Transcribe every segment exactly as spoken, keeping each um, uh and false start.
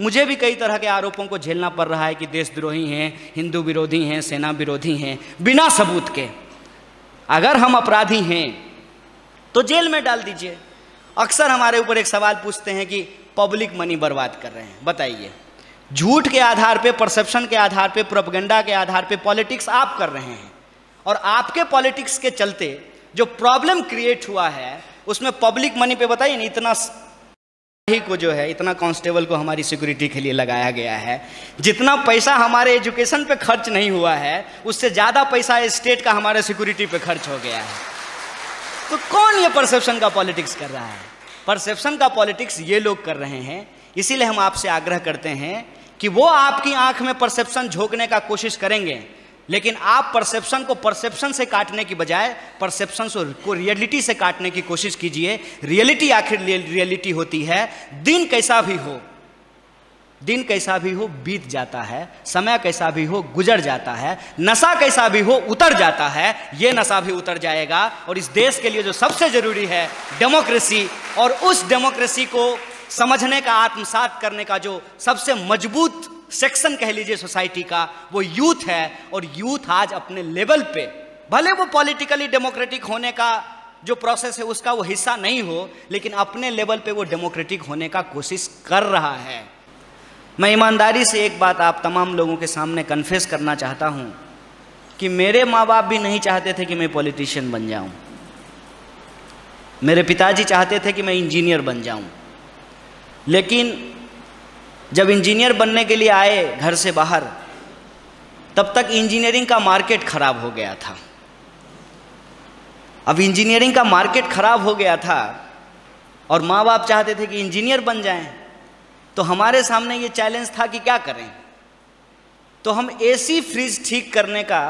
मुझे भी कई तरह के आरोपों को झेलना पड़ रहा है कि देशद्रोही हैं, हिंदू विरोधी हैं, सेना विरोधी हैं, बिना सबूत के। अगर हम अपराधी हैं तो जेल में डाल दीजिए। अक्सर हमारे ऊपर एक सवाल पूछते हैं कि पब्लिक मनी बर्बाद कर रहे हैं। बताइए, झूठ के आधार पे, परसेप्शन के आधार पे, प्रोपेगेंडा के आधार पे पॉलिटिक्स आप कर रहे हैं, और आपके पॉलिटिक्स के चलते जो प्रॉब्लम क्रिएट हुआ है उसमें पब्लिक मनी पे बताइए ना, इतना ही को जो है, इतना कांस्टेबल को हमारी सिक्योरिटी के लिए लगाया गया है, जितना पैसा हमारे एजुकेशन पे खर्च नहीं हुआ है उससे ज़्यादा पैसा स्टेट का हमारे सिक्योरिटी पे खर्च हो गया है। तो कौन ये परसेप्शन का पॉलिटिक्स कर रहा है? परसेप्शन का पॉलिटिक्स ये लोग कर रहे हैं। इसीलिए हम आपसे आग्रह करते हैं कि वो आपकी आंख में परसेप्शन झोंकने का कोशिश करेंगे, लेकिन आप परसेप्शन को परसेप्शन से काटने की बजाय परसेप्शन को रियलिटी से काटने की कोशिश कीजिए। रियलिटी आखिर रियलिटी होती है। दिन कैसा भी हो, दिन कैसा भी हो बीत जाता है, समय कैसा भी हो गुजर जाता है, नशा कैसा भी हो उतर जाता है, ये नशा भी उतर जाएगा। और इस देश के लिए जो सबसे जरूरी है डेमोक्रेसी, और उस डेमोक्रेसी को समझने का, आत्मसात करने का जो सबसे मजबूत सेक्शन कह लीजिए सोसाइटी का, वो यूथ है। और यूथ आज अपने लेवल पे, भले वो पॉलिटिकली डेमोक्रेटिक होने का जो प्रोसेस है उसका वो हिस्सा नहीं हो, लेकिन अपने लेवल पे वो डेमोक्रेटिक होने का कोशिश कर रहा है। मैं ईमानदारी से एक बात आप तमाम लोगों के सामने कन्फेस करना चाहता हूं कि मेरे माँ बाप भी नहीं चाहते थे कि मैं पॉलिटिशियन बन जाऊं। मेरे पिताजी चाहते थे कि मैं इंजीनियर बन जाऊं, लेकिन जब इंजीनियर बनने के लिए आए घर से बाहर, तब तक इंजीनियरिंग का मार्केट खराब हो गया था। अब इंजीनियरिंग का मार्केट खराब हो गया था और माँ बाप चाहते थे कि इंजीनियर बन जाएं, तो हमारे सामने ये चैलेंज था कि क्या करें। तो हम एसी फ्रिज ठीक करने का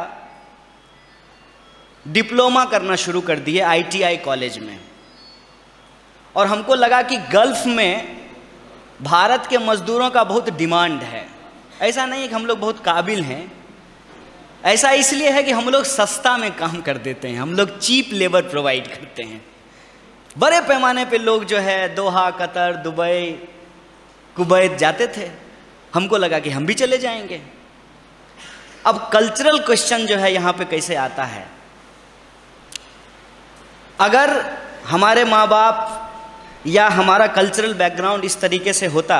डिप्लोमा करना शुरू कर दिए आईटीआई कॉलेज में। और हमको लगा कि गल्फ में भारत के मजदूरों का बहुत डिमांड है। ऐसा नहीं है कि हम लोग बहुत काबिल हैं, ऐसा इसलिए है कि हम लोग सस्ता में काम कर देते हैं, हम लोग चीप लेबर प्रोवाइड करते हैं। बड़े पैमाने पे लोग जो है दोहा, कतर, दुबई, कुवैत जाते थे। हमको लगा कि हम भी चले जाएंगे। अब कल्चरल क्वेश्चन जो है यहाँ पे कैसे आता है, अगर हमारे माँ बाप या हमारा कल्चरल बैकग्राउंड इस तरीके से होता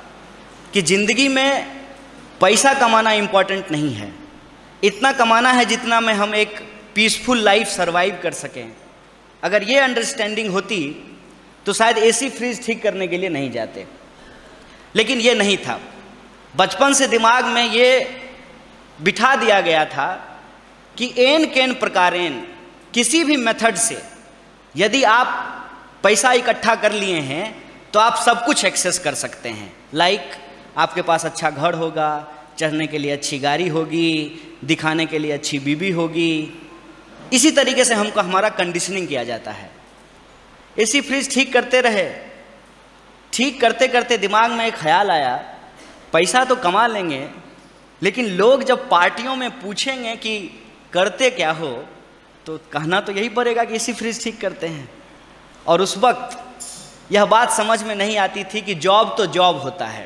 कि ज़िंदगी में पैसा कमाना इम्पॉर्टेंट नहीं है, इतना कमाना है जितना में हम एक पीसफुल लाइफ सरवाइव कर सकें, अगर ये अंडरस्टैंडिंग होती तो शायद एसी फ्रिज ठीक करने के लिए नहीं जाते। लेकिन ये नहीं था। बचपन से दिमाग में ये बिठा दिया गया था कि एन केन प्रकारेण किसी भी मेथड से यदि आप पैसा इकट्ठा कर लिए हैं तो आप सब कुछ एक्सेस कर सकते हैं। लाइक आपके पास अच्छा घर होगा, चढ़ने के लिए अच्छी गाड़ी होगी, दिखाने के लिए अच्छी बीबी होगी। इसी तरीके से हमको हमारा कंडीशनिंग किया जाता है। एसी फ्रिज ठीक करते रहे, ठीक करते करते दिमाग में एक ख्याल आया, पैसा तो कमा लेंगे, लेकिन लोग जब पार्टियों में पूछेंगे कि करते क्या हो, तो कहना तो यही पड़ेगा कि एसी फ्रिज ठीक करते हैं। और उस वक्त यह बात समझ में नहीं आती थी कि जॉब तो जॉब होता है,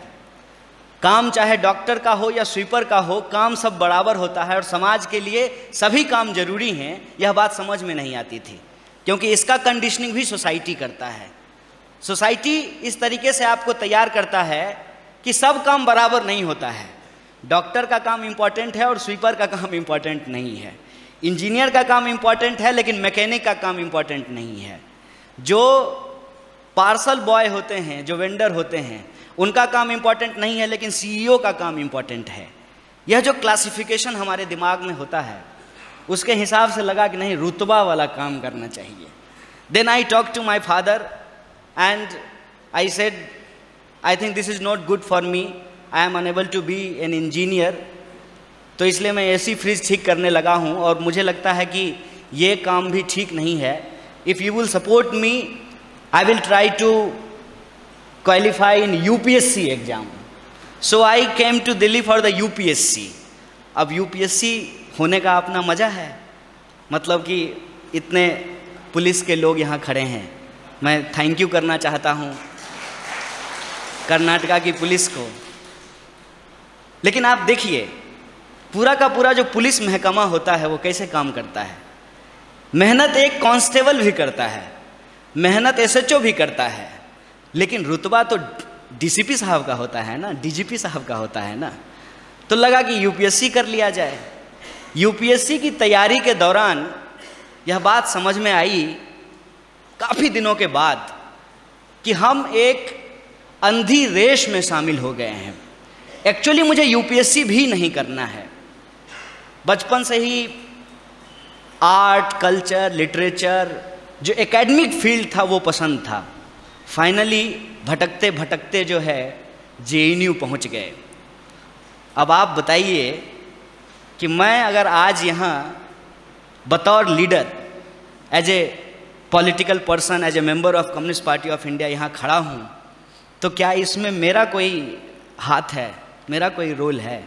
काम चाहे डॉक्टर का हो या स्वीपर का हो, काम सब बराबर होता है और समाज के लिए सभी काम जरूरी हैं। यह बात समझ में नहीं आती थी, क्योंकि इसका कंडीशनिंग भी सोसाइटी करता है। सोसाइटी इस तरीके से आपको तैयार करता है कि सब काम बराबर नहीं होता है। डॉक्टर का काम इम्पॉर्टेंट है और स्वीपर का काम इम्पॉर्टेंट नहीं है। इंजीनियर का काम इम्पॉर्टेंट है लेकिन मैकेनिक का काम इम्पॉर्टेंट नहीं है। जो पार्सल बॉय होते हैं, जो वेंडर होते हैं, उनका काम इम्पॉर्टेंट नहीं है लेकिन सीईओ का काम इम्पॉर्टेंट है। यह जो क्लासिफिकेशन हमारे दिमाग में होता है, उसके हिसाब से लगा कि नहीं, रुतबा वाला काम करना चाहिए। Then I talk to my father and I said I think this is not good for me, I am unable to be an engineer. तो इसलिए मैं एसी फ्रिज ठीक करने लगा हूँ और मुझे लगता है कि ये काम भी ठीक नहीं है। If you will support me, I will try to qualify in UPSC exam. So I came to Delhi for the UPSC. अब यूपीएससी होने का अपना मज़ा है, मतलब कि इतने पुलिस के लोग यहाँ खड़े हैं। मैं थैंक यू करना चाहता हूँ कर्नाटका की पुलिस को, लेकिन आप देखिए पूरा का पूरा जो पुलिस महकमा होता है वो कैसे काम करता है। मेहनत एक कांस्टेबल भी करता है, मेहनत एसएचओ भी करता है, लेकिन रुतबा तो डीसीपी साहब का होता है ना, डीजीपी साहब का होता है ना। तो लगा कि यूपीएससी कर लिया जाए। यूपीएससी की तैयारी के दौरान यह बात समझ में आई काफ़ी दिनों के बाद कि हम एक अंधी रेस में शामिल हो गए हैं। एक्चुअली मुझे यूपीएससी भी नहीं करना है। बचपन से ही आर्ट, कल्चर, लिटरेचर, जो एकेडमिक फील्ड था वो पसंद था। फाइनली भटकते भटकते जो है जेएनयू पहुंच गए। अब आप बताइए कि मैं अगर आज यहाँ बतौर leader, as a political person, as a member of communist party of India यहाँ खड़ा हूँ, तो क्या इसमें मेरा कोई हाथ है, मेरा कोई रोल है?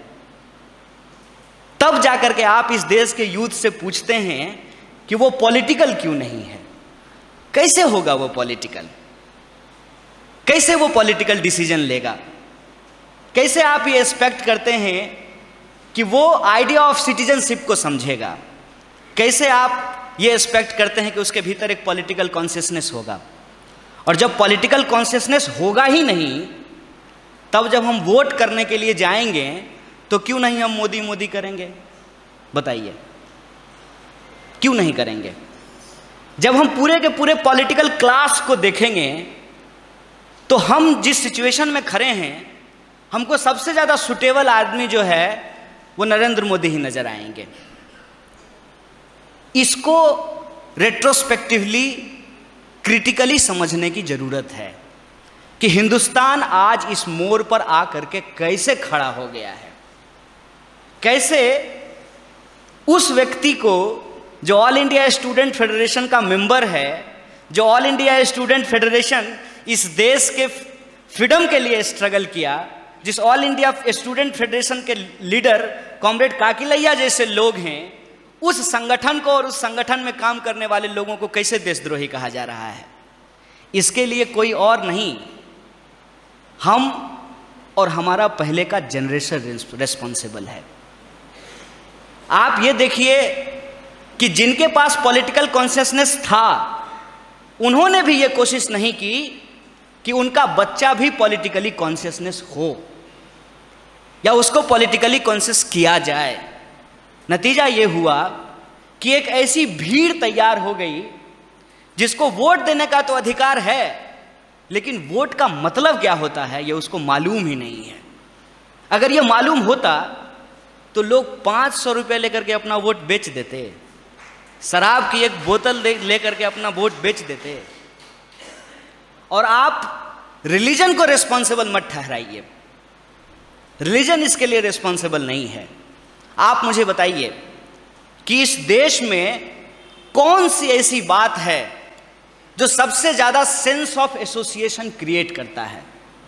तब जाकर के आप इस देश के यूथ से पूछते हैं कि वो पॉलिटिकल क्यों नहीं है। कैसे होगा वो पॉलिटिकल? कैसे वो पॉलिटिकल डिसीजन लेगा? कैसे आप ये एक्सपेक्ट करते हैं कि वो आइडिया ऑफ सिटीजनशिप को समझेगा? कैसे आप ये एक्सपेक्ट करते हैं कि उसके भीतर एक पॉलिटिकल कॉन्शियसनेस होगा? और जब पॉलिटिकल कॉन्शियसनेस होगा ही नहीं, तब जब हम वोट करने के लिए जाएंगे तो क्यों नहीं हम मोदी मोदी करेंगे? बताइए, क्यों नहीं करेंगे? जब हम पूरे के पूरे पॉलिटिकल क्लास को देखेंगे तो हम जिस सिचुएशन में खड़े हैं, हमको सबसे ज़्यादा सुटेबल आदमी जो है वो नरेंद्र मोदी ही नजर आएंगे। इसको रेट्रोस्पेक्टिवली, क्रिटिकली समझने की जरूरत है कि हिंदुस्तान आज इस मोड़ पर आकर के कैसे खड़ा हो गया है। कैसे उस व्यक्ति को जो ऑल इंडिया स्टूडेंट फेडरेशन का मेंबर है, जो ऑल इंडिया स्टूडेंट फेडरेशन इस देश के फ्रीडम के लिए स्ट्रगल किया, जिस ऑल इंडिया स्टूडेंट फेडरेशन के लीडर कॉमरेड काकीलैया जैसे लोग हैं, उस संगठन को और उस संगठन में काम करने वाले लोगों को कैसे देशद्रोही कहा जा रहा है? इसके लिए कोई और नहीं, हम और हमारा पहले का जनरेशन रिस्पॉन्सिबल है। आप ये देखिए कि जिनके पास पॉलिटिकल कॉन्शियसनेस था, उन्होंने भी ये कोशिश नहीं की कि उनका बच्चा भी पॉलिटिकली कॉन्शियसनेस हो या उसको पॉलिटिकली कॉन्शियस किया जाए। नतीजा ये हुआ कि एक ऐसी भीड़ तैयार हो गई जिसको वोट देने का तो अधिकार है, लेकिन वोट का मतलब क्या होता है ये उसको मालूम ही नहीं है। अगर ये मालूम होता तो लोग पाँच सौ रुपये लेकर के अपना वोट बेच देते, शराब की एक बोतल लेकर के अपना वोट बेच देते। और आप रिलीजन को रिस्पॉन्सिबल मत ठहराइए, रिलीजन इसके लिए रिस्पॉन्सिबल नहीं है। आप मुझे बताइए कि इस देश में कौन सी ऐसी बात है जो सबसे ज्यादा सेंस ऑफ एसोसिएशन क्रिएट करता है?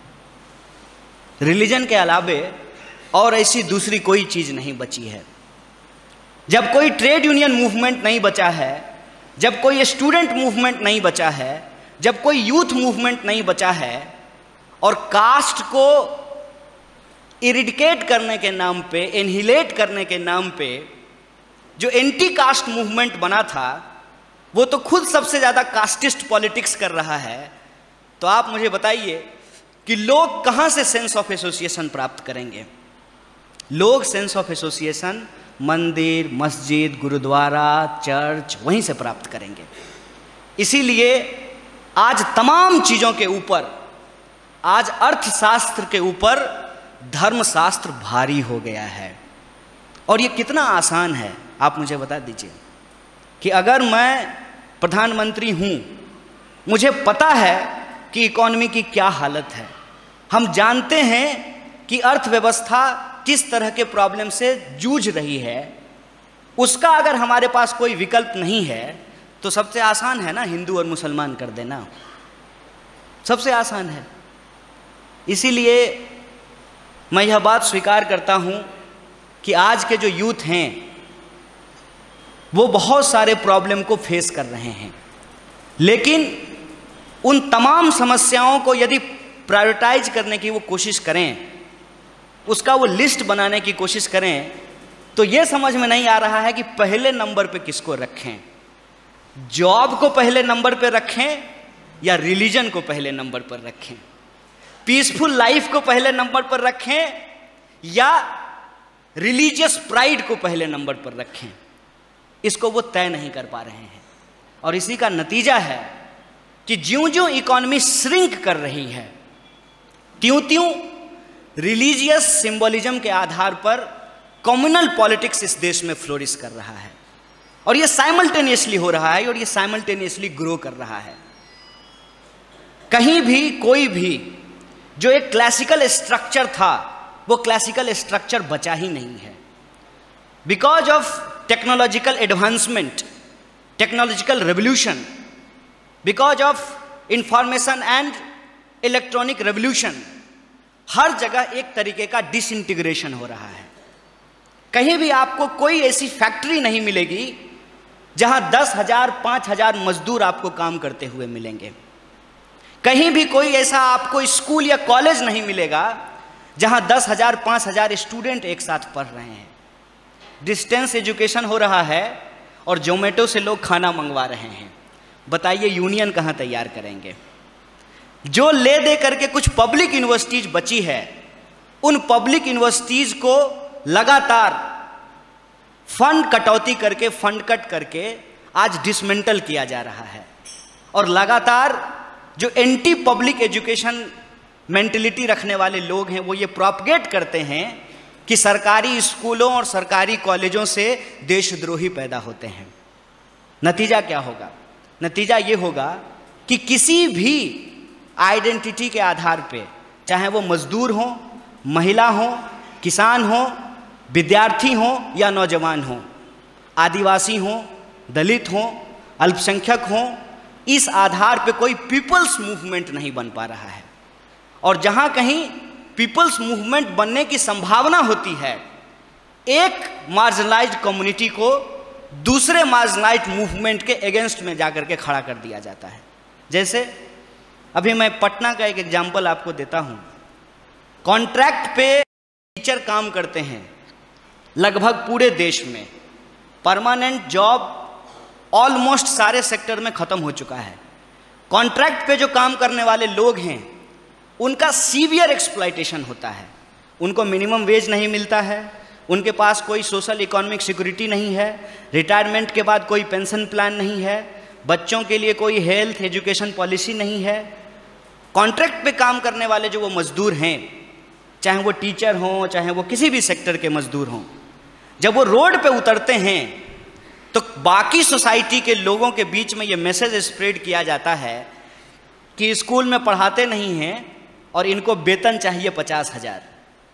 रिलीजन के अलावे और ऐसी दूसरी कोई चीज नहीं बची है। जब कोई ट्रेड यूनियन मूवमेंट नहीं बचा है, जब कोई स्टूडेंट मूवमेंट नहीं बचा है, जब कोई यूथ मूवमेंट नहीं बचा है, और कास्ट को इरिडिकेट करने के नाम पे, एनहिलेट करने के नाम पे जो एंटी कास्ट मूवमेंट बना था, वो तो खुद सबसे ज़्यादा कास्टिस्ट पॉलिटिक्स कर रहा है। तो आप मुझे बताइए कि लोग कहाँ से सेंस ऑफ एसोसिएशन प्राप्त करेंगे? लोग सेंस ऑफ एसोसिएशन मंदिर, मस्जिद, गुरुद्वारा, चर्च, वहीं से प्राप्त करेंगे। इसीलिए आज तमाम चीज़ों के ऊपर, आज अर्थशास्त्र के ऊपर धर्मशास्त्र भारी हो गया है। और ये कितना आसान है, आप मुझे बता दीजिए कि अगर मैं प्रधानमंत्री हूँ, मुझे पता है कि इकॉनमी की क्या हालत है, हम जानते हैं कि अर्थव्यवस्था किस तरह के प्रॉब्लम से जूझ रही है, उसका अगर हमारे पास कोई विकल्प नहीं है तो सबसे आसान है ना हिंदू और मुसलमान कर देना, सबसे आसान है। इसीलिए मैं यह बात स्वीकार करता हूँ कि आज के जो यूथ हैं वो बहुत सारे प्रॉब्लम को फेस कर रहे हैं, लेकिन उन तमाम समस्याओं को यदि प्रायोरिटाइज करने की वो कोशिश करें उसका वो लिस्ट बनाने की कोशिश करें तो ये समझ में नहीं आ रहा है कि पहले नंबर पे किसको रखें, जॉब को पहले नंबर पे रखें या रिलीजन को पहले नंबर पर रखें, पीसफुल लाइफ को पहले नंबर पर रखें या रिलीजियस प्राइड को पहले नंबर पर रखें। इसको वो तय नहीं कर पा रहे हैं और इसी का नतीजा है कि ज्यों ज्यों इकोनॉमी श्रिंक कर रही है त्यों त्यों रिलीजियस सिंबलिज्म के आधार पर कम्युनल पॉलिटिक्स इस देश में फ्लोरिश कर रहा है और ये साइमल्टेनियसली हो रहा है और ये साइमल्टेनियसली ग्रो कर रहा है। कहीं भी कोई भी जो एक क्लासिकल स्ट्रक्चर था वो क्लासिकल स्ट्रक्चर बचा ही नहीं है। Because of technological advancement, technological revolution, because of information and electronic revolution, हर जगह एक तरीके का डिसइंटीग्रेशन हो रहा है। कहीं भी आपको कोई ऐसी फैक्ट्री नहीं मिलेगी जहां दस हजार पांच हजार मजदूर आपको काम करते हुए मिलेंगे। कहीं भी कोई ऐसा आपको स्कूल या कॉलेज नहीं मिलेगा जहां दस हजार पांच हजार स्टूडेंट एक साथ पढ़ रहे हैं। डिस्टेंस एजुकेशन हो रहा है और जोमेटो से लोग खाना मंगवा रहे हैं। बताइए यूनियन कहां तैयार करेंगे? जो ले दे करके कुछ पब्लिक यूनिवर्सिटीज बची है, उन पब्लिक यूनिवर्सिटीज को लगातार फंड कटौती करके, फंड कट करके आज डिसमेंटल किया जा रहा है और लगातार जो एंटी पब्लिक एजुकेशन मेंटलिटी रखने वाले लोग हैं वो ये प्रोपगेट करते हैं कि सरकारी स्कूलों और सरकारी कॉलेजों से देशद्रोही पैदा होते हैं। नतीजा क्या होगा? नतीजा ये होगा कि किसी भी आइडेंटिटी के आधार पे, चाहे वो मजदूर हो, महिला हो, किसान हो, विद्यार्थी हो या नौजवान हो, आदिवासी हो, दलित हो, अल्पसंख्यक हो, इस आधार पे कोई पीपल्स मूवमेंट नहीं बन पा रहा है। और जहां कहीं पीपल्स मूवमेंट बनने की संभावना होती है, एक मार्जिनलाइज्ड कम्युनिटी को दूसरे मार्जिनलाइज्ड मूवमेंट के अगेंस्ट में जाकर के खड़ा कर दिया जाता है। जैसे अभी मैं पटना का एक एग्जाम्पल आपको देता हूं। कॉन्ट्रैक्ट पे टीचर काम करते हैं लगभग पूरे देश में। परमानेंट जॉब ऑलमोस्ट सारे सेक्टर में ख़त्म हो चुका है। कॉन्ट्रैक्ट पे जो काम करने वाले लोग हैं उनका सीवियर एक्सप्लॉयटेशन होता है। उनको मिनिमम वेज नहीं मिलता है, उनके पास कोई सोशल इकोनॉमिक सिक्योरिटी नहीं है, रिटायरमेंट के बाद कोई पेंशन प्लान नहीं है, बच्चों के लिए कोई हेल्थ एजुकेशन पॉलिसी नहीं है। कॉन्ट्रैक्ट पे काम करने वाले जो वो मजदूर हैं, चाहे वो टीचर हों, चाहे वो किसी भी सेक्टर के मजदूर हों, जब वो रोड पे उतरते हैं तो बाकी सोसाइटी के लोगों के बीच में ये मैसेज स्प्रेड किया जाता है कि स्कूल में पढ़ाते नहीं हैं और इनको वेतन चाहिए पचास हजार।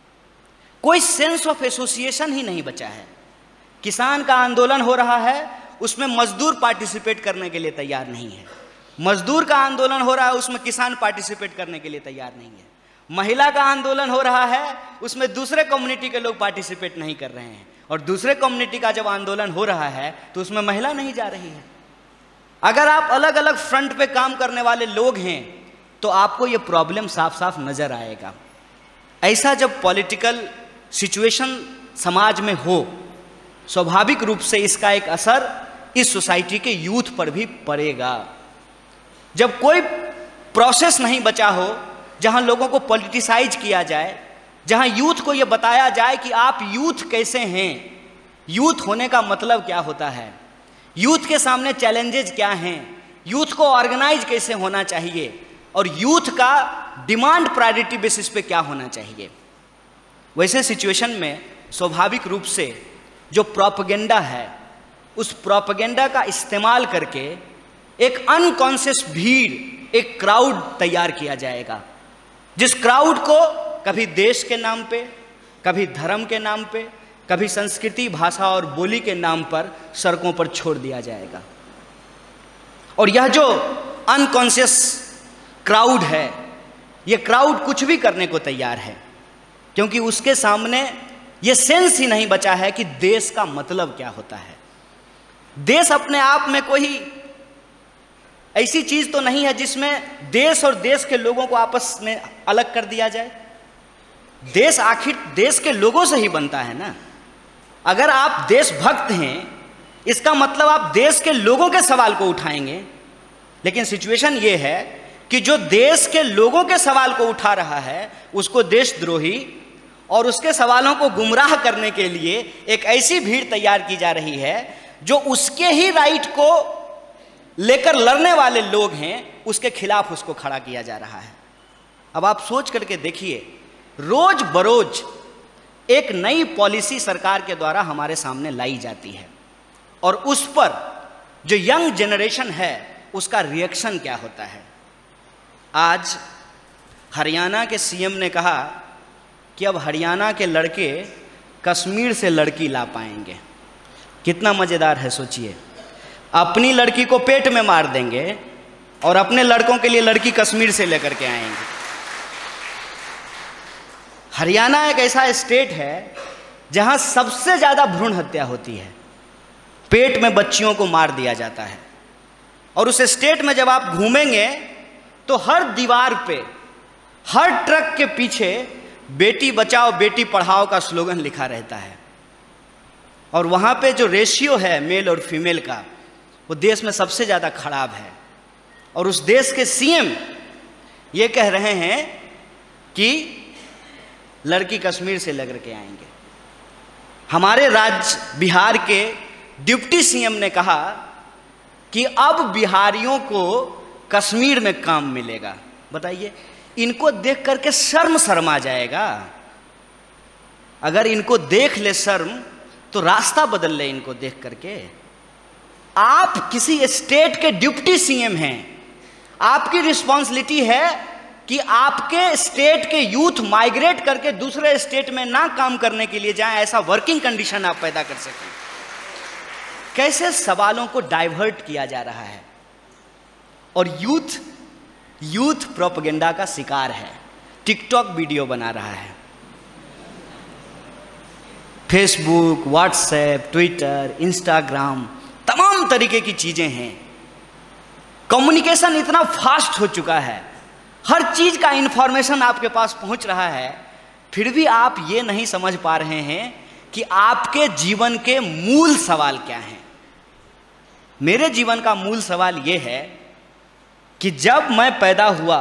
कोई सेंस ऑफ एसोसिएशन ही नहीं बचा है। किसान का आंदोलन हो रहा है, उसमें मजदूर पार्टिसिपेट करने के लिए तैयार नहीं है। मजदूर का आंदोलन हो रहा है, उसमें किसान पार्टिसिपेट करने के लिए तैयार नहीं है। महिला का आंदोलन हो रहा है, उसमें दूसरे कम्युनिटी के लोग पार्टिसिपेट नहीं कर रहे हैं। और दूसरे कम्युनिटी का जब आंदोलन हो रहा है तो उसमें महिला नहीं जा रही है। अगर आप अलग अलग फ्रंट पे काम करने वाले लोग हैं तो आपको ये प्रॉब्लम साफ साफ नजर आएगा। ऐसा जब पॉलिटिकल सिचुएशन समाज में हो, स्वाभाविक रूप से इसका एक असर इस सोसाइटी के यूथ पर भी पड़ेगा। जब कोई प्रोसेस नहीं बचा हो जहां लोगों को पॉलिटिसाइज किया जाए, जहां यूथ को यह बताया जाए कि आप यूथ कैसे हैं, यूथ होने का मतलब क्या होता है, यूथ के सामने चैलेंजेस क्या हैं, यूथ को ऑर्गेनाइज कैसे होना चाहिए और यूथ का डिमांड प्रायोरिटी बेसिस पे क्या होना चाहिए। वैसे सिचुएशन में स्वाभाविक रूप से जो प्रोपेगेंडा है, उस प्रोपेगेंडा का इस्तेमाल करके एक अनकॉन्शियस भीड़, एक क्राउड तैयार किया जाएगा, जिस क्राउड को कभी देश के नाम पे, कभी धर्म के नाम पे, कभी संस्कृति, भाषा और बोली के नाम पर सड़कों पर छोड़ दिया जाएगा। और यह जो अनकॉन्शियस क्राउड है, यह क्राउड कुछ भी करने को तैयार है, क्योंकि उसके सामने यह सेंस ही नहीं बचा है कि देश का मतलब क्या होता है। देश अपने आप में कोई ऐसी चीज तो नहीं है जिसमें देश और देश के लोगों को आपस में अलग कर दिया जाए। देश आखिर देश के लोगों से ही बनता है ना। अगर आप देशभक्त हैं, इसका मतलब आप देश के लोगों के सवाल को उठाएंगे। लेकिन सिचुएशन ये है कि जो देश के लोगों के सवाल को उठा रहा है, उसको देशद्रोही और उसके सवालों को गुमराह करने के लिए एक ऐसी भीड़ तैयार की जा रही है जो उसके ही राइट को लेकर लड़ने वाले लोग हैं, उसके खिलाफ उसको खड़ा किया जा रहा है। अब आप सोच करके देखिए, रोज बरोज एक नई पॉलिसी सरकार के द्वारा हमारे सामने लाई जाती है और उस पर जो यंग जनरेशन है उसका रिएक्शन क्या होता है। आज हरियाणा के सीएम ने कहा कि अब हरियाणा के लड़के कश्मीर से लड़की ला पाएंगे। कितना मज़ेदार है, सोचिए। अपनी लड़की को पेट में मार देंगे और अपने लड़कों के लिए लड़की कश्मीर से लेकर के आएंगे। हरियाणा एक ऐसा स्टेट है जहां सबसे ज़्यादा भ्रूण हत्या होती है, पेट में बच्चियों को मार दिया जाता है। और उस स्टेट में जब आप घूमेंगे तो हर दीवार पे, हर ट्रक के पीछे बेटी बचाओ बेटी पढ़ाओ का स्लोगन लिखा रहता है। और वहाँ पे जो रेशियो है मेल और फीमेल का, वो देश में सबसे ज़्यादा खराब है। और उस देश के सीएम ये कह रहे हैं कि लड़की कश्मीर से लेकर के आएंगे। हमारे राज्य बिहार के डिप्टी सीएम ने कहा कि अब बिहारियों को कश्मीर में काम मिलेगा। बताइए, इनको देख करके शर्म शर्मा जाएगा। अगर इनको देख ले शर्म तो रास्ता बदल ले इनको देख करके। आप किसी स्टेट के डिप्टी सीएम हैं, आपकी रिस्पॉन्सिबिलिटी है कि आपके स्टेट के यूथ माइग्रेट करके दूसरे स्टेट में ना काम करने के लिए जाएं, ऐसा वर्किंग कंडीशन आप पैदा कर सकें। कैसे सवालों को डाइवर्ट किया जा रहा है और यूथ यूथ प्रोपेगेंडा का शिकार है। टिकटॉक वीडियो बना रहा है, फेसबुक, व्हाट्सएप, ट्विटर, इंस्टाग्राम, तमाम तरीके की चीजें हैं। कम्युनिकेशन इतना फास्ट हो चुका है, हर चीज का इंफॉर्मेशन आपके पास पहुंच रहा है, फिर भी आप ये नहीं समझ पा रहे हैं कि आपके जीवन के मूल सवाल क्या हैं। मेरे जीवन का मूल सवाल ये है कि जब मैं पैदा हुआ,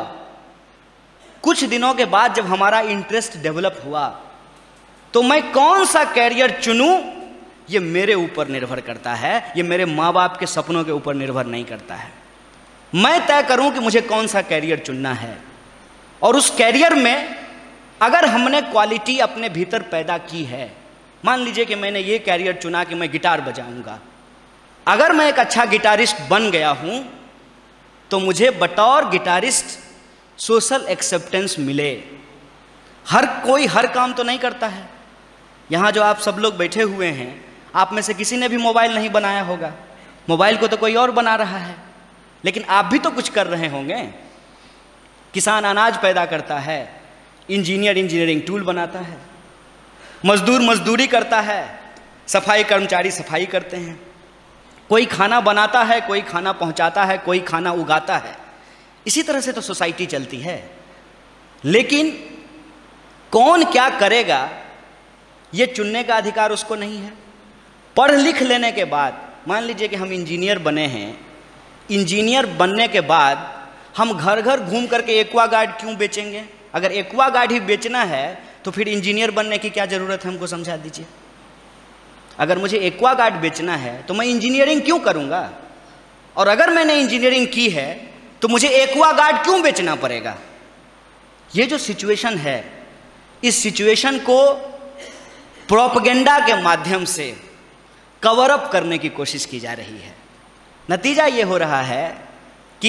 कुछ दिनों के बाद जब हमारा इंटरेस्ट डेवलप हुआ, तो मैं कौन सा कैरियर चुनूं, ये मेरे ऊपर निर्भर करता है, ये मेरे माँ बाप के सपनों के ऊपर निर्भर नहीं करता है। मैं तय करूं कि मुझे कौन सा कैरियर चुनना है। और उस कैरियर में अगर हमने क्वालिटी अपने भीतर पैदा की है, मान लीजिए कि मैंने ये कैरियर चुना कि मैं गिटार बजाऊंगा, अगर मैं एक अच्छा गिटारिस्ट बन गया हूं तो मुझे बतौर गिटारिस्ट सोशल एक्सेप्टेंस मिले। हर कोई हर काम तो नहीं करता है। यहाँ जो आप सब लोग बैठे हुए हैं, आप में से किसी ने भी मोबाइल नहीं बनाया होगा, मोबाइल को तो कोई और बना रहा है, लेकिन आप भी तो कुछ कर रहे होंगे। किसान अनाज पैदा करता है, इंजीनियर इंजीनियरिंग टूल बनाता है, मजदूर मजदूरी करता है, सफाई कर्मचारी सफाई करते हैं, कोई खाना बनाता है, कोई खाना पहुंचाता है, कोई खाना उगाता है। इसी तरह से तो सोसाइटी चलती है। लेकिन कौन क्या करेगा ये चुनने का अधिकार उसको नहीं है। पढ़ लिख लेने के बाद, मान लीजिए कि हम इंजीनियर बने हैं, इंजीनियर बनने के बाद हम घर घर घूम करके एक्वा गार्ड क्यों बेचेंगे? अगर एक्वा गार्ड ही बेचना है तो फिर इंजीनियर बनने की क्या ज़रूरत है, हमको समझा दीजिए। अगर मुझे एक्वा गार्ड बेचना है तो मैं इंजीनियरिंग क्यों करूँगा? और अगर मैंने इंजीनियरिंग की है तो मुझे एक्वा गार्ड क्यों बेचना पड़ेगा? ये जो सिचुएशन है, इस सिचुएशन को प्रोपेगेंडा के माध्यम से कवर अप करने की कोशिश की जा रही है। नतीजा ये हो रहा है कि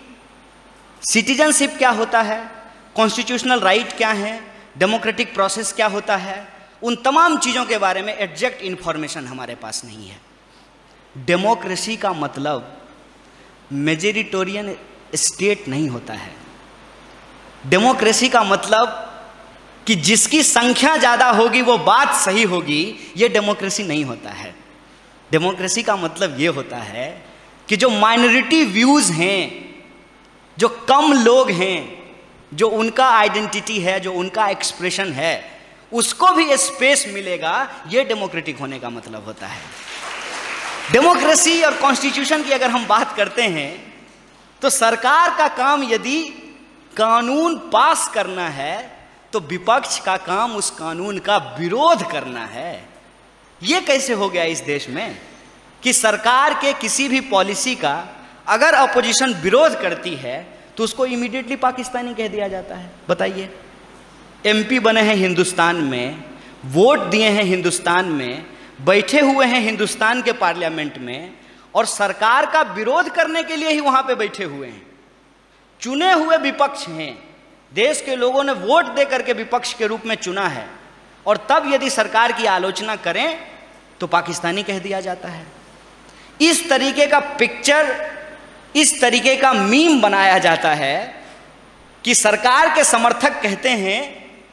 सिटीजनशिप क्या होता है, कॉन्स्टिट्यूशनल राइट क्या है, डेमोक्रेटिक प्रोसेस क्या होता है, उन तमाम चीज़ों के बारे में एग्जैक्ट इन्फॉर्मेशन हमारे पास नहीं है। डेमोक्रेसी का मतलब मेजॉरिटेरियन स्टेट नहीं होता है। डेमोक्रेसी का मतलब कि जिसकी संख्या ज़्यादा होगी वो बात सही होगी, ये डेमोक्रेसी नहीं होता है। डेमोक्रेसी का मतलब ये होता है कि जो माइनॉरिटी व्यूज़ हैं, जो कम लोग हैं, जो उनका आइडेंटिटी है, जो उनका एक्सप्रेशन है, उसको भी स्पेस मिलेगा, ये डेमोक्रेटिक होने का मतलब होता है। डेमोक्रेसी और कॉन्स्टिट्यूशन की अगर हम बात करते हैं तो सरकार का काम यदि कानून पास करना है तो विपक्ष का काम उस कानून का विरोध करना है। ये कैसे हो गया इस देश में कि सरकार के किसी भी पॉलिसी का अगर अपोजिशन विरोध करती है तो उसको इमीडिएटली पाकिस्तानी कह दिया जाता है। बताइए, एमपी बने हैं हिंदुस्तान में, वोट दिए हैं हिंदुस्तान में, बैठे हुए हैं हिंदुस्तान के पार्लियामेंट में और सरकार का विरोध करने के लिए ही वहां पे बैठे हुए हैं। चुने हुए विपक्ष हैं, देश के लोगों ने वोट दे करके विपक्ष के रूप में चुना है और तब यदि सरकार की आलोचना करें तो पाकिस्तानी कह दिया जाता है। इस तरीके का पिक्चर, इस तरीके का मीम बनाया जाता है कि सरकार के समर्थक कहते हैं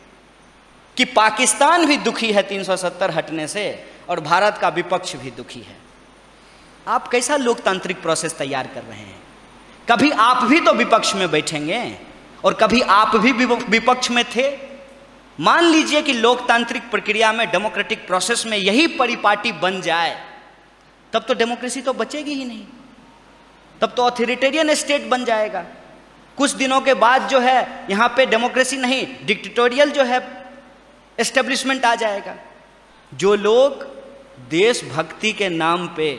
कि पाकिस्तान भी दुखी है तीन सौ सत्तर हटने से और भारत का विपक्ष भी दुखी है। आप कैसा लोकतांत्रिक प्रोसेस तैयार कर रहे हैं? कभी आप भी तो विपक्ष में बैठेंगे और कभी आप भी विपक्ष में थे। मान लीजिए कि लोकतांत्रिक प्रक्रिया में, डेमोक्रेटिक प्रोसेस में यही परिपाटी बन जाए, तब तो डेमोक्रेसी तो बचेगी ही नहीं, तब तो ऑथोरिटेरियन स्टेट बन जाएगा। कुछ दिनों के बाद जो है यहाँ पे डेमोक्रेसी नहीं, डिक्टेटोरियल जो है एस्टेब्लिशमेंट आ जाएगा। जो लोग देशभक्ति के नाम पे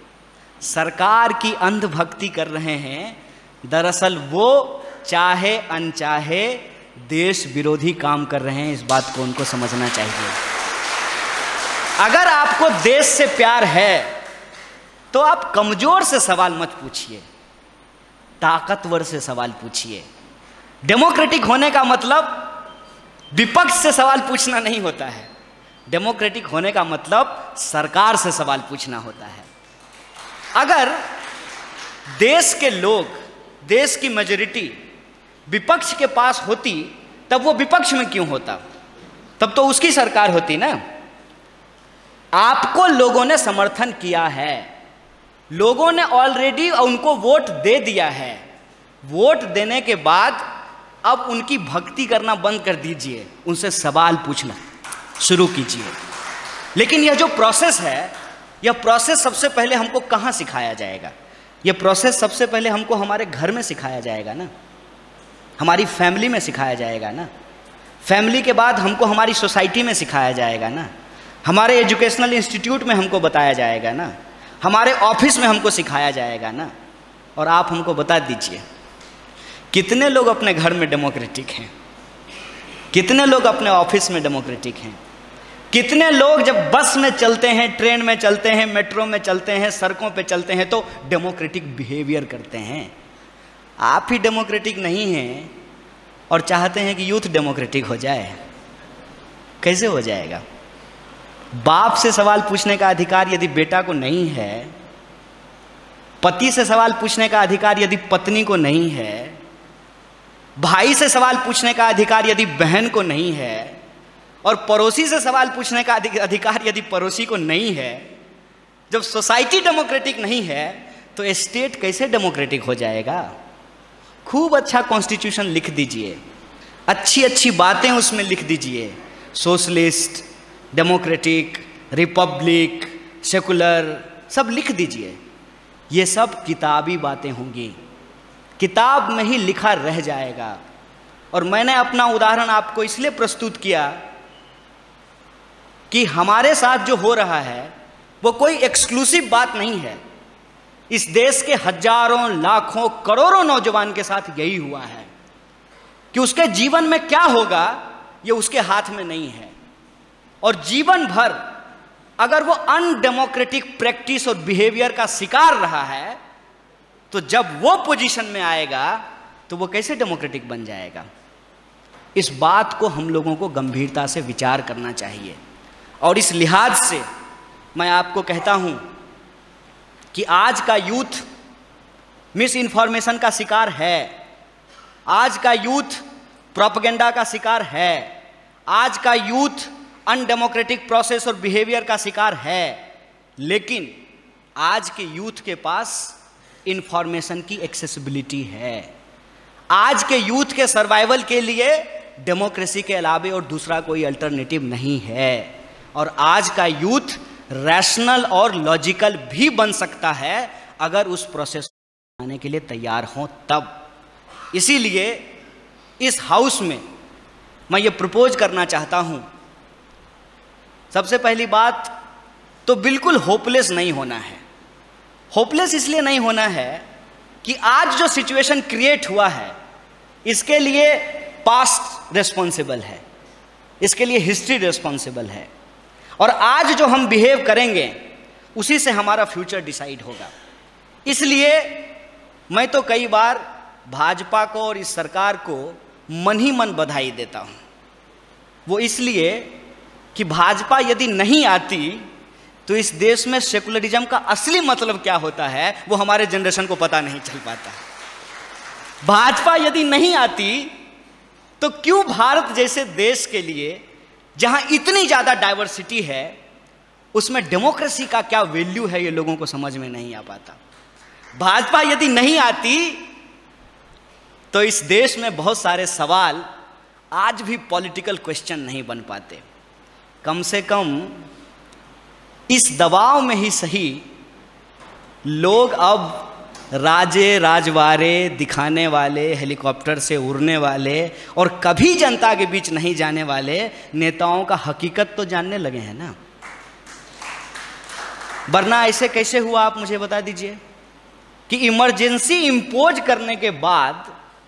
सरकार की अंधभक्ति कर रहे हैं, दरअसल वो चाहे अनचाहे देश विरोधी काम कर रहे हैं। इस बात को उनको समझना चाहिए। अगर आपको देश से प्यार है तो आप कमजोर से सवाल मत पूछिए, ताकतवर से सवाल पूछिए। डेमोक्रेटिक होने का मतलब विपक्ष से सवाल पूछना नहीं होता है। डेमोक्रेटिक होने का मतलब सरकार से सवाल पूछना होता है। अगर देश के लोग, देश की मेजॉरिटी विपक्ष के पास होती तब वो विपक्ष में क्यों होता? तब तो उसकी सरकार होती ना। आपको लोगों ने समर्थन किया है, लोगों ने ऑलरेडी उनको वोट दे दिया है। वोट देने के बाद अब उनकी भक्ति करना बंद कर दीजिए, उनसे सवाल पूछना शुरू कीजिए। लेकिन यह जो प्रोसेस है, यह प्रोसेस सबसे पहले हमको कहाँ सिखाया जाएगा? यह प्रोसेस सबसे पहले हमको हमारे घर में सिखाया जाएगा ना, हमारी फैमिली में सिखाया जाएगा ना। फैमिली के बाद हमको हमारी सोसाइटी में सिखाया जाएगा ना, हमारे एजुकेशनल इंस्टीट्यूट में हमको बताया जाएगा ना, हमारे ऑफिस में हमको सिखाया जाएगा ना। और आप हमको बता दीजिए, कितने लोग अपने घर में डेमोक्रेटिक हैं? कितने लोग अपने ऑफिस में डेमोक्रेटिक हैं? कितने लोग जब बस में चलते हैं, ट्रेन में चलते हैं, मेट्रो में चलते हैं, सड़कों पे चलते हैं तो डेमोक्रेटिक बिहेवियर करते हैं? आप ही डेमोक्रेटिक नहीं हैं और चाहते हैं कि यूथ डेमोक्रेटिक हो जाए। कैसे हो जाएगा? बाप से सवाल पूछने का अधिकार यदि बेटा को नहीं है, पति से सवाल पूछने का अधिकार यदि पत्नी को नहीं है, भाई से सवाल पूछने का अधिकार यदि बहन को नहीं है, और पड़ोसी से सवाल पूछने का अधिकार यदि पड़ोसी को नहीं है, जब सोसाइटी डेमोक्रेटिक नहीं है तो स्टेट कैसे डेमोक्रेटिक हो जाएगा? खूब अच्छा कॉन्स्टिट्यूशन लिख दीजिए, अच्छी अच्छी बातें उसमें लिख दीजिए, सोशलिस्ट, डेमोक्रेटिक, रिपब्लिक, सेकुलर, सब लिख दीजिए। ये सब किताबी बातें होंगी, किताब में ही लिखा रह जाएगा। और मैंने अपना उदाहरण आपको इसलिए प्रस्तुत किया कि हमारे साथ जो हो रहा है वो कोई एक्सक्लूसिव बात नहीं है। इस देश के हजारों, लाखों, करोड़ों नौजवान के साथ यही हुआ है कि उसके जीवन में क्या होगा ये उसके हाथ में नहीं है। और जीवन भर अगर वो अनडेमोक्रेटिक प्रैक्टिस और बिहेवियर का शिकार रहा है तो जब वो पोजीशन में आएगा तो वो कैसे डेमोक्रेटिक बन जाएगा? इस बात को हम लोगों को गंभीरता से विचार करना चाहिए। और इस लिहाज से मैं आपको कहता हूं कि आज का यूथ मिस इन्फॉर्मेशन का शिकार है, आज का यूथ प्रोपेगेंडा का शिकार है, आज का यूथ अनडेमोक्रेटिक प्रोसेस और बिहेवियर का शिकार है। लेकिन आज के यूथ के पास इंफॉर्मेशन की एक्सेसिबिलिटी है। आज के यूथ के सर्वाइवल के लिए डेमोक्रेसी के अलावे और दूसरा कोई अल्टरनेटिव नहीं है। और आज का यूथ रैशनल और लॉजिकल भी बन सकता है अगर उस प्रोसेस को आने के लिए तैयार हों तब। इसीलिए इस हाउस में मैं ये प्रपोज करना चाहता हूं, सबसे पहली बात तो बिल्कुल होपलेस नहीं होना है। होपलेस इसलिए नहीं होना है कि आज जो सिचुएशन क्रिएट हुआ है इसके लिए पास्ट रिस्पॉन्सिबल है, इसके लिए हिस्ट्री रिस्पॉन्सिबल है, और आज जो हम बिहेव करेंगे उसी से हमारा फ्यूचर डिसाइड होगा। इसलिए मैं तो कई बार भाजपा को और इस सरकार को मन ही मन बधाई देता हूं। वो इसलिए कि भाजपा यदि नहीं आती तो इस देश में सेकुलरिज्म का असली मतलब क्या होता है वो हमारे जनरेशन को पता नहीं चल पाता। भाजपा यदि नहीं आती तो क्यों भारत जैसे देश के लिए जहां इतनी ज्यादा डाइवर्सिटी है उसमें डेमोक्रेसी का क्या वैल्यू है ये लोगों को समझ में नहीं आ पाता। भाजपा यदि नहीं आती तो इस देश में बहुत सारे सवाल आज भी पॉलिटिकल क्वेश्चन नहीं बन पाते। कम से कम इस दबाव में ही सही लोग अब राजे राजवारे दिखाने वाले, हेलीकॉप्टर से उड़ने वाले और कभी जनता के बीच नहीं जाने वाले नेताओं का हकीकत तो जानने लगे हैं ना। वरना ऐसे कैसे हुआ आप मुझे बता दीजिए कि इमरजेंसी इंपोज करने के बाद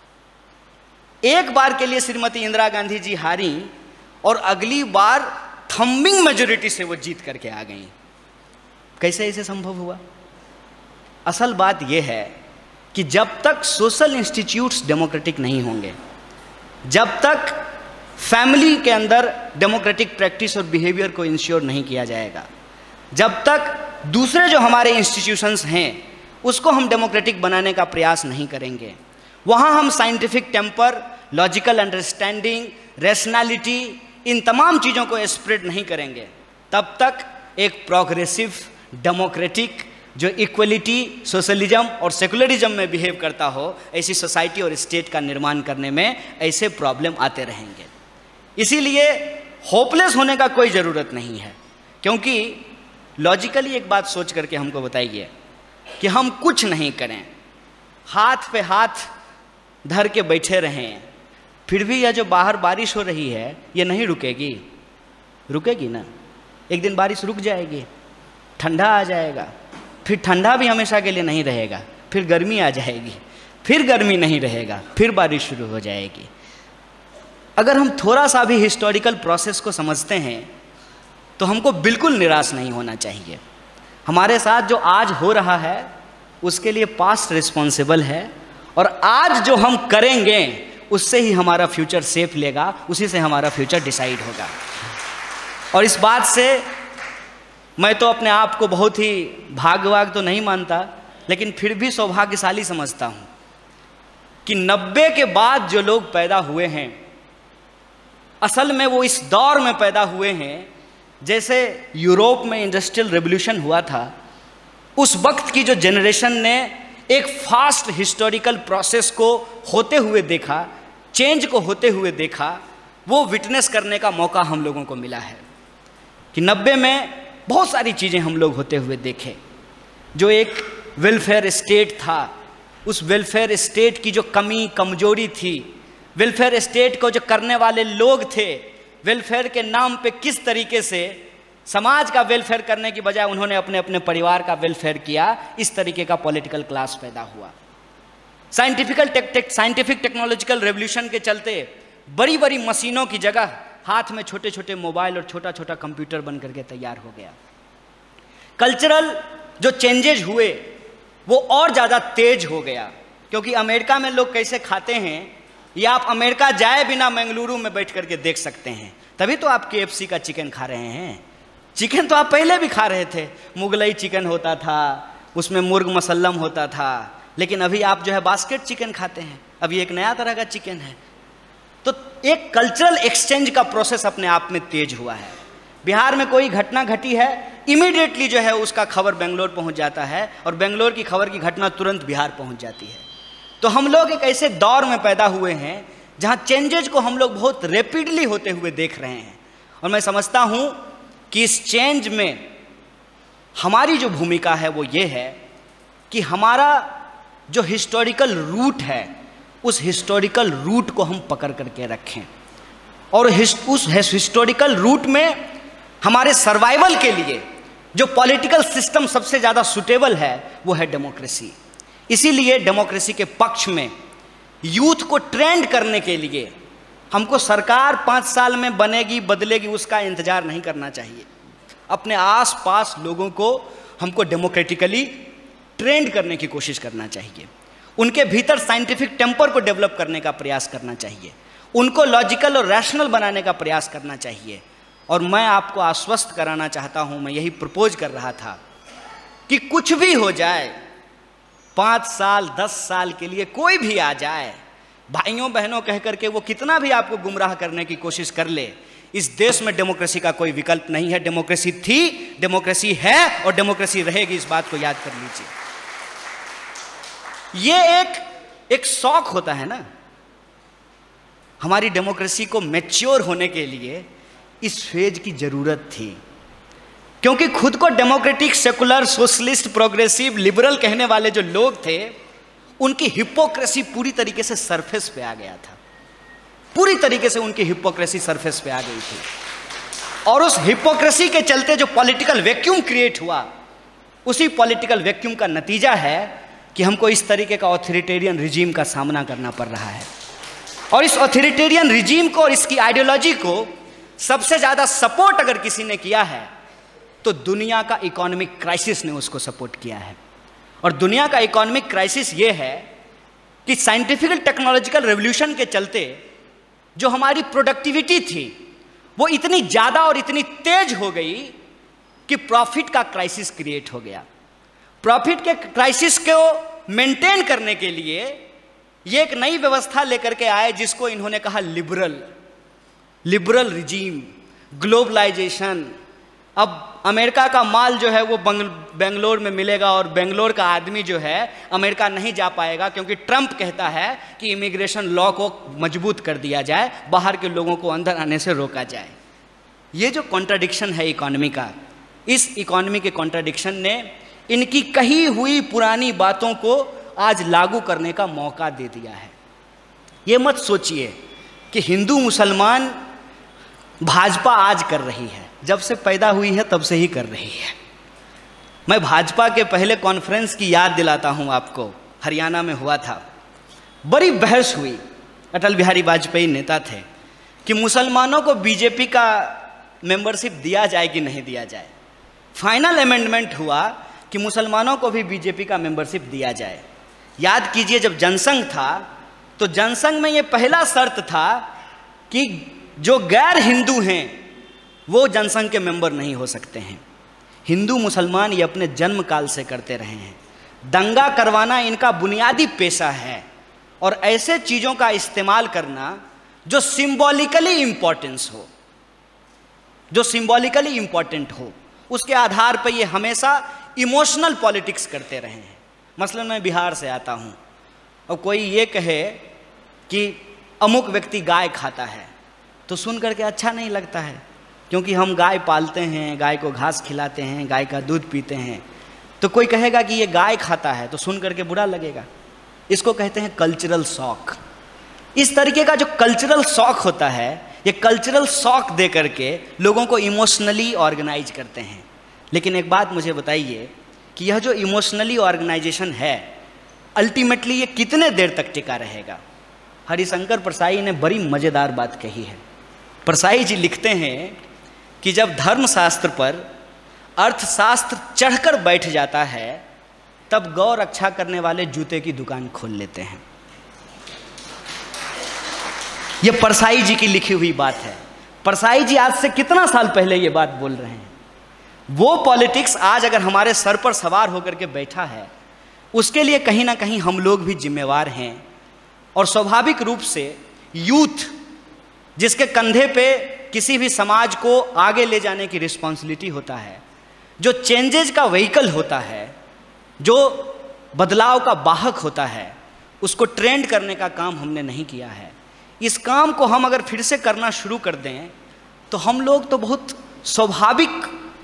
एक बार के लिए श्रीमती इंदिरा गांधी जी हारी और अगली बार थम्बिंग मेजोरिटी से वो जीत करके आ गई। कैसे ऐसे संभव हुआ? असल बात यह है कि जब तक सोशल इंस्टीट्यूट्स डेमोक्रेटिक नहीं होंगे, जब तक फैमिली के अंदर डेमोक्रेटिक प्रैक्टिस और बिहेवियर को इंश्योर नहीं किया जाएगा, जब तक दूसरे जो हमारे इंस्टीट्यूशंस हैं उसको हम डेमोक्रेटिक बनाने का प्रयास नहीं करेंगे, वहाँ हम scientific temper, logical understanding, rationality, इन तमाम चीज़ों को स्प्रेड नहीं करेंगे, तब तक एक प्रोग्रेसिव डेमोक्रेटिक जो इक्वलिटी, सोशलिज्म और सेकुलरिज्म में बिहेव करता हो, ऐसी सोसाइटी और स्टेट का निर्माण करने में ऐसे प्रॉब्लम आते रहेंगे। इसीलिए होपलेस होने का कोई ज़रूरत नहीं है, क्योंकि लॉजिकली एक बात सोच करके हमको बताइए कि हम कुछ नहीं करें, हाथ पे हाथ धर के बैठे रहें, फिर भी यह जो बाहर बारिश हो रही है ये नहीं रुकेगी। रुकेगी ना? एक दिन बारिश रुक जाएगी, ठंडा आ जाएगा, फिर ठंडा भी हमेशा के लिए नहीं रहेगा, फिर गर्मी आ जाएगी, फिर गर्मी नहीं रहेगा, फिर बारिश शुरू हो जाएगी। अगर हम थोड़ा सा भी हिस्टोरिकल प्रोसेस को समझते हैं तो हमको बिल्कुल निराश नहीं होना चाहिए। हमारे साथ जो आज हो रहा है उसके लिए पास्ट रिस्पॉन्सिबल है, और आज जो हम करेंगे उससे ही हमारा फ्यूचर सेफ लेगा, उसी से हमारा फ्यूचर डिसाइड होगा। और इस बात से मैं तो अपने आप को बहुत ही भाग्यवान तो नहीं मानता, लेकिन फिर भी सौभाग्यशाली समझता हूँ कि नब्बे के बाद जो लोग पैदा हुए हैं असल में वो इस दौर में पैदा हुए हैं जैसे यूरोप में इंडस्ट्रियल रेवोल्यूशन हुआ था। उस वक्त की जो जनरेशन ने एक फास्ट हिस्टोरिकल प्रोसेस को होते हुए देखा, चेंज को होते हुए देखा, वो विटनेस करने का मौका हम लोगों को मिला है कि नब्बे में बहुत सारी चीज़ें हम लोग होते हुए देखे। जो एक वेलफेयर स्टेट था, उस वेलफेयर स्टेट की जो कमी कमजोरी थी, वेलफेयर स्टेट को जो करने वाले लोग थे, वेलफेयर के नाम पे किस तरीके से समाज का वेलफेयर करने की बजाय उन्होंने अपने अपने परिवार का वेलफेयर किया, इस तरीके का पॉलिटिकल क्लास पैदा हुआ। Scientifical tech, tech, scientific technological revolution के चलते बड़ी बड़ी मशीनों की जगह हाथ में छोटे छोटे मोबाइल और छोटा छोटा कंप्यूटर बन करके तैयार हो गया। कल्चरल जो चेंजेज हुए वो और ज़्यादा तेज हो गया, क्योंकि अमेरिका में लोग कैसे खाते हैं या आप अमेरिका जाए बिना मंगलुरु में बैठ करके देख सकते हैं। तभी तो आप के एफ सी का चिकन खा रहे हैं। चिकन तो आप पहले भी खा रहे थे, मुगलई चिकन होता था, उसमें मुर्ग मसल्लम होता था, लेकिन अभी आप जो है बास्केट चिकन खाते हैं। अभी एक नया तरह का चिकन है। तो एक कल्चरल एक्सचेंज का प्रोसेस अपने आप में तेज हुआ है। बिहार में कोई घटना घटी है, इमीडिएटली जो है उसका खबर बेंगलोर पहुंच जाता है, और बेंगलोर की खबर की घटना तुरंत बिहार पहुंच जाती है। तो हम लोग एक ऐसे दौर में पैदा हुए हैं जहां चेंजेज को हम लोग बहुत रैपिडली होते हुए देख रहे हैं। और मैं समझता हूं कि इस चेंज में हमारी जो भूमिका है वो ये है कि हमारा जो हिस्टोरिकल रूट है उस हिस्टोरिकल रूट को हम पकड़ करके रखें, और उस हिस्टोरिकल रूट में हमारे सर्वाइवल के लिए जो पॉलिटिकल सिस्टम सबसे ज़्यादा सुटेबल है वो है डेमोक्रेसी। इसीलिए डेमोक्रेसी के पक्ष में यूथ को ट्रेंड करने के लिए हमको सरकार पाँच साल में बनेगी बदलेगी उसका इंतजार नहीं करना चाहिए। अपने आस पास लोगों को हमको डेमोक्रेटिकली ट्रेंड करने की कोशिश करना चाहिए, उनके भीतर साइंटिफिक टेम्पर को डेवलप करने का प्रयास करना चाहिए, उनको लॉजिकल और रैशनल बनाने का प्रयास करना चाहिए। और मैं आपको आश्वस्त कराना चाहता हूं, मैं यही प्रपोज कर रहा था कि कुछ भी हो जाए, पाँच साल दस साल के लिए कोई भी आ जाए, भाइयों बहनों कह करके वो कितना भी आपको गुमराह करने की कोशिश कर ले, इस देश में डेमोक्रेसी का कोई विकल्प नहीं है। डेमोक्रेसी थी, डेमोक्रेसी है और डेमोक्रेसी रहेगी, इस बात को याद कर लीजिए। ये एक एक शौक होता है ना, हमारी डेमोक्रेसी को मैच्योर होने के लिए इस फेज की जरूरत थी, क्योंकि खुद को democratic, secular, socialist, progressive, liberal कहने वाले जो लोग थे उनकी हिपोक्रेसी पूरी तरीके से सरफेस पे आ गया था, पूरी तरीके से उनकी हिपोक्रेसी सरफेस पे आ गई थी। और उस हिपोक्रेसी के चलते जो पॉलिटिकल वैक्यूम क्रिएट हुआ, उसी पॉलिटिकल वैक्यूम का नतीजा है कि हमको इस तरीके का ऑथोरिटेरियन रिजीम का सामना करना पड़ रहा है। और इस ऑथोरिटेरियन रिजीम को और इसकी आइडियोलॉजी को सबसे ज्यादा सपोर्ट अगर किसी ने किया है तो दुनिया का इकोनॉमिक क्राइसिस ने उसको सपोर्ट किया है। और दुनिया का इकोनॉमिक क्राइसिस ये है कि साइंटिफिकल टेक्नोलॉजिकल रेवोल्यूशन के चलते जो हमारी प्रोडक्टिविटी थी वो इतनी ज़्यादा और इतनी तेज हो गई कि प्रॉफिट का क्राइसिस क्रिएट हो गया। प्रॉफिट के क्राइसिस को मेंटेन करने के लिए ये एक नई व्यवस्था लेकर के आए जिसको इन्होंने कहा लिबरल लिबरल रिजीम, ग्लोबलाइजेशन। अब अमेरिका का माल जो है वो बेंगलोर में मिलेगा और बेंगलोर का आदमी जो है अमेरिका नहीं जा पाएगा, क्योंकि ट्रंप कहता है कि इमिग्रेशन लॉ को मजबूत कर दिया जाए, बाहर के लोगों को अंदर आने से रोका जाए। ये जो कॉन्ट्राडिक्शन है इकोनॉमी का, इस इकोनॉमी के कॉन्ट्राडिक्शन ने इनकी कही हुई पुरानी बातों को आज लागू करने का मौका दे दिया है। ये मत सोचिए कि हिंदू मुसलमान भाजपा आज कर रही है, जब से पैदा हुई है तब से ही कर रही है। मैं भाजपा के पहले कॉन्फ्रेंस की याद दिलाता हूं आपको, हरियाणा में हुआ था। बड़ी बहस हुई, अटल बिहारी वाजपेयी नेता थे, कि मुसलमानों को बीजेपी का मेंबरशिप दिया जाए कि नहीं दिया जाए। फाइनल अमेंडमेंट हुआ कि मुसलमानों को भी बीजेपी का मेंबरशिप दिया जाए। याद कीजिए, जब जनसंघ था तो जनसंघ में ये पहला शर्त था कि जो गैर हिंदू हैं वो जनसंघ के मेंबर नहीं हो सकते हैं। हिंदू मुसलमान ये अपने जन्म काल से करते रहे हैं, दंगा करवाना इनका बुनियादी पेशा है। और ऐसे चीज़ों का इस्तेमाल करना जो सिंबॉलिकली इम्पोर्टेंस हो, जो सिंबॉलिकली इम्पोर्टेंट हो, उसके आधार पर ये हमेशा इमोशनल पॉलिटिक्स करते रहे हैं। मसलन मैं बिहार से आता हूँ और कोई ये कहे कि अमुक व्यक्ति गाय खाता है तो सुन करके अच्छा नहीं लगता है, क्योंकि हम गाय पालते हैं, गाय को घास खिलाते हैं, गाय का दूध पीते हैं। तो कोई कहेगा कि ये गाय खाता है तो सुन करके बुरा लगेगा। इसको कहते हैं कल्चरल शॉक। इस तरीके का जो कल्चरल शॉक होता है, ये कल्चरल शॉक दे करके लोगों को इमोशनली ऑर्गेनाइज करते हैं। लेकिन एक बात मुझे बताइए कि यह जो इमोशनली ऑर्गेनाइजेशन है, अल्टीमेटली ये कितने देर तक टिका रहेगा? हरिशंकर परसाई ने बड़ी मज़ेदार बात कही है। परसाई जी लिखते हैं कि जब धर्मशास्त्र पर अर्थशास्त्र चढ़कर बैठ जाता है तब गौ रक्षा करने वाले जूते की दुकान खोल लेते हैं। यह परसाई जी की लिखी हुई बात है। परसाई जी आज से कितना साल पहले ये बात बोल रहे हैं। वो पॉलिटिक्स आज अगर हमारे सर पर सवार होकर के बैठा है, उसके लिए कहीं ना कहीं हम लोग भी जिम्मेवार हैं। और स्वाभाविक रूप से यूथ, जिसके कंधे पे किसी भी समाज को आगे ले जाने की रिस्पॉन्सिबिलिटी होता है, जो चेंजेज का व्हीकल होता है, जो बदलाव का वाहक होता है, उसको ट्रेंड करने का काम हमने नहीं किया है। इस काम को हम अगर फिर से करना शुरू कर दें तो हम लोग तो बहुत स्वाभाविक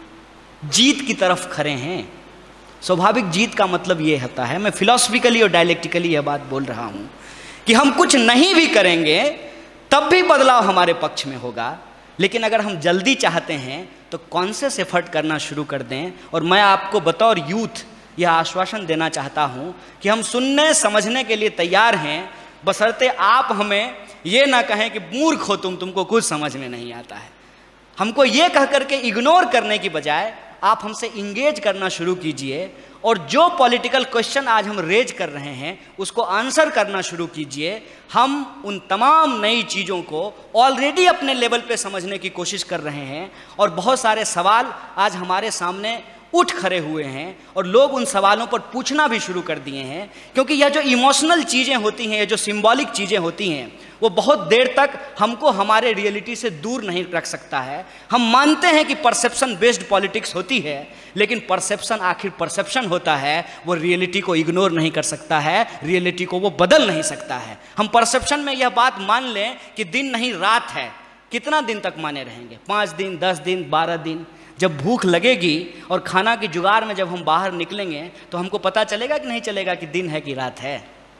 जीत की तरफ खड़े हैं। स्वाभाविक जीत का मतलब ये होता है, मैं फिलॉसफिकली और डायलेक्टिकली यह बात बोल रहा हूँ, कि हम कुछ नहीं भी करेंगे तब भी बदलाव हमारे पक्ष में होगा। लेकिन अगर हम जल्दी चाहते हैं तो कॉन्शियस एफर्ट करना शुरू कर दें। और मैं आपको बतौर यूथ यह आश्वासन देना चाहता हूँ कि हम सुनने समझने के लिए तैयार हैं, बशर्ते आप हमें ये ना कहें कि मूर्ख हो तुम, तुमको कुछ समझ में नहीं आता है। हमको ये कह करके इग्नोर करने की बजाय आप हमसे इंगेज करना शुरू कीजिए, और जो पॉलिटिकल क्वेश्चन आज हम रेज कर रहे हैं उसको आंसर करना शुरू कीजिए। हम उन तमाम नई चीज़ों को ऑलरेडी अपने लेवल पे समझने की कोशिश कर रहे हैं, और बहुत सारे सवाल आज हमारे सामने उठ खड़े हुए हैं और लोग उन सवालों पर पूछना भी शुरू कर दिए हैं। क्योंकि यह जो इमोशनल चीज़ें होती हैं, यह जो सिंबॉलिक चीज़ें होती हैं, वो बहुत देर तक हमको हमारे रियलिटी से दूर नहीं रख सकता है। हम मानते हैं कि परसेप्शन बेस्ड पॉलिटिक्स होती है, लेकिन परसेप्शन आखिर परसेप्शन होता है, वो रियलिटी को इग्नोर नहीं कर सकता है, रियलिटी को वो बदल नहीं सकता है। हम परसेप्शन में यह बात मान लें कि दिन नहीं रात है, कितना दिन तक माने रहेंगे? पाँच दिन, दस दिन, बारह दिन? जब भूख लगेगी और खाना की जुगाड़ में जब हम बाहर निकलेंगे तो हमको पता चलेगा कि नहीं चलेगा कि दिन है कि रात है।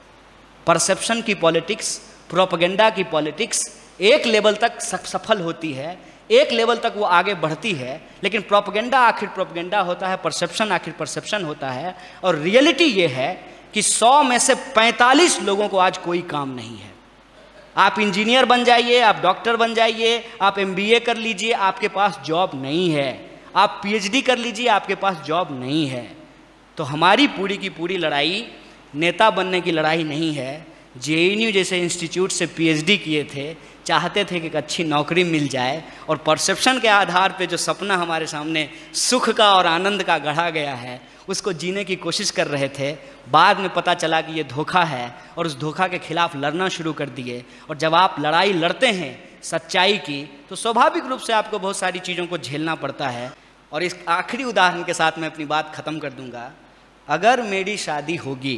परसेप्शन की पॉलिटिक्स, प्रोपेगेंडा की पॉलिटिक्स एक लेवल तक सफल होती है, एक लेवल तक वो आगे बढ़ती है, लेकिन प्रोपेगेंडा आखिर प्रोपेगेंडा होता है, परसेप्शन आखिर परसेप्शन होता है। और रियलिटी ये है कि सौ में से पैंतालीस लोगों को आज कोई काम नहीं है। आप इंजीनियर बन जाइए, आप डॉक्टर बन जाइए, आप एमबीए कर लीजिए, आपके पास जॉब नहीं है। आप पीएचडी कर लीजिए, आपके पास जॉब नहीं है। तो हमारी पूरी की पूरी लड़ाई नेता बनने की लड़ाई नहीं है। जेएनयू जैसे इंस्टीट्यूट से पीएचडी किए थे, चाहते थे कि एक अच्छी नौकरी मिल जाए, और परसेप्शन के आधार पे जो सपना हमारे सामने सुख का और आनंद का गढ़ा गया है उसको जीने की कोशिश कर रहे थे। बाद में पता चला कि ये धोखा है, और उस धोखा के खिलाफ लड़ना शुरू कर दिए। और जब आप लड़ाई लड़ते हैं सच्चाई की, तो स्वाभाविक रूप से आपको बहुत सारी चीज़ों को झेलना पड़ता है। और इस आखिरी उदाहरण के साथ मैं अपनी बात ख़त्म कर दूंगा। अगर मेरी शादी होगी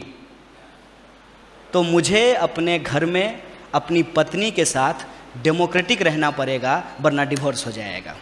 तो मुझे अपने घर में अपनी पत्नी के साथ डेमोक्रेटिक रहना पड़ेगा, वरना डिवोर्स हो जाएगा।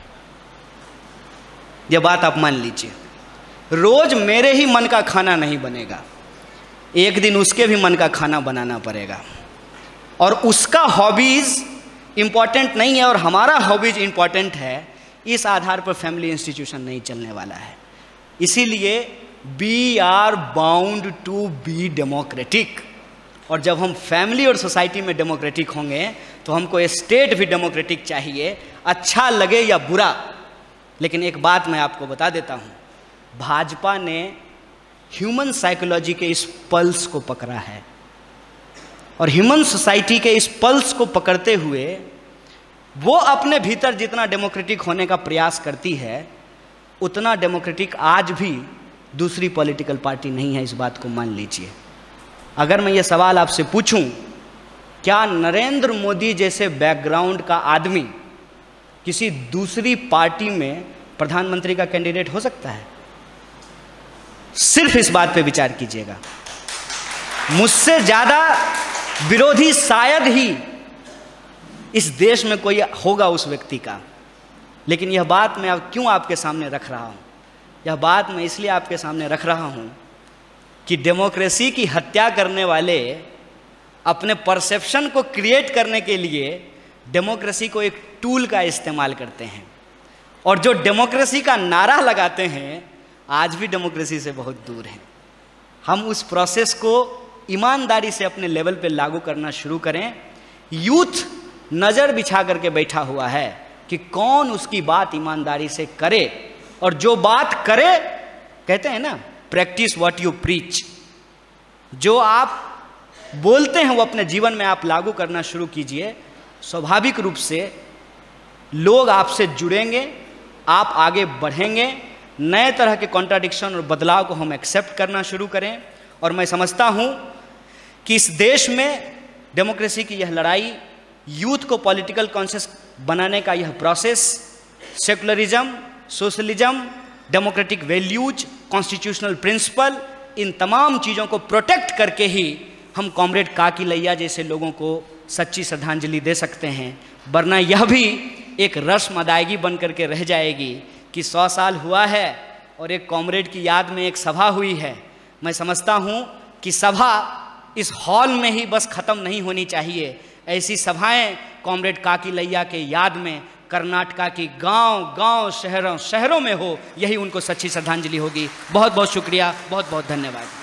यह बात आप मान लीजिए। रोज मेरे ही मन का खाना नहीं बनेगा, एक दिन उसके भी मन का खाना बनाना पड़ेगा। और उसका हॉबीज़ इम्पॉर्टेंट नहीं है और हमारा हॉबीज इम्पॉर्टेंट है, इस आधार पर फैमिली इंस्टीट्यूशन नहीं चलने वाला है। इसीलिए we are bound to be democratic. और जब हम फैमिली और सोसाइटी में डेमोक्रेटिक होंगे तो हमको स्टेट भी डेमोक्रेटिक चाहिए, अच्छा लगे या बुरा। लेकिन एक बात मैं आपको बता देता हूँ, भाजपा ने ह्यूमन साइकोलॉजी के इस पल्स को पकड़ा है, और ह्यूमन सोसाइटी के इस पल्स को पकड़ते हुए वो अपने भीतर जितना डेमोक्रेटिक होने का प्रयास करती है, उतना डेमोक्रेटिक आज भी दूसरी पॉलिटिकल पार्टी नहीं है। इस बात को मान लीजिए। अगर मैं ये सवाल आपसे पूछूं, क्या नरेंद्र मोदी जैसे बैकग्राउंड का आदमी किसी दूसरी पार्टी में प्रधानमंत्री का कैंडिडेट हो सकता है? सिर्फ इस बात पे विचार कीजिएगा। मुझसे ज़्यादा विरोधी शायद ही इस देश में कोई होगा उस व्यक्ति का। लेकिन यह बात मैं अब क्यों आपके सामने रख रहा हूँ? यह बात मैं इसलिए आपके सामने रख रहा हूँ कि डेमोक्रेसी की हत्या करने वाले अपने परसेप्शन को क्रिएट करने के लिए डेमोक्रेसी को एक टूल का इस्तेमाल करते हैं, और जो डेमोक्रेसी का नारा लगाते हैं आज भी डेमोक्रेसी से बहुत दूर हैं। हम उस प्रोसेस को ईमानदारी से अपने लेवल पे लागू करना शुरू करें। यूथ नज़र बिछा करके बैठा हुआ है कि कौन उसकी बात ईमानदारी से करे, और जो बात करे, कहते हैं ना, प्रैक्टिस व्हाट यू प्रीच। जो आप बोलते हैं वो अपने जीवन में आप लागू करना शुरू कीजिए। स्वाभाविक रूप से लोग आपसे जुड़ेंगे, आप आगे बढ़ेंगे। नए तरह के कॉन्ट्राडिक्शन और बदलाव को हम एक्सेप्ट करना शुरू करें। और मैं समझता हूँ कि इस देश में डेमोक्रेसी की यह लड़ाई, यूथ को पॉलिटिकल कॉन्शियस बनाने का यह process, secularism, socialism, democratic values, constitutional principle, इन तमाम चीज़ों को प्रोटेक्ट करके ही हम कॉमरेड काकी लैया जैसे लोगों को सच्ची श्रद्धांजलि दे सकते हैं, वरना यह भी एक रस्म अदायगी बन करके रह जाएगी कि सौ साल हुआ है और एक कॉमरेड की याद में एक सभा हुई है। मैं समझता हूँ कि सभा इस हॉल में ही बस ख़त्म नहीं होनी चाहिए, ऐसी सभाएं कॉमरेड काकी लैया के याद में कर्नाटका की गांव गांव शहरों शहरों में हो, यही उनको सच्ची श्रद्धांजलि होगी। बहुत बहुत शुक्रिया, बहुत बहुत धन्यवाद।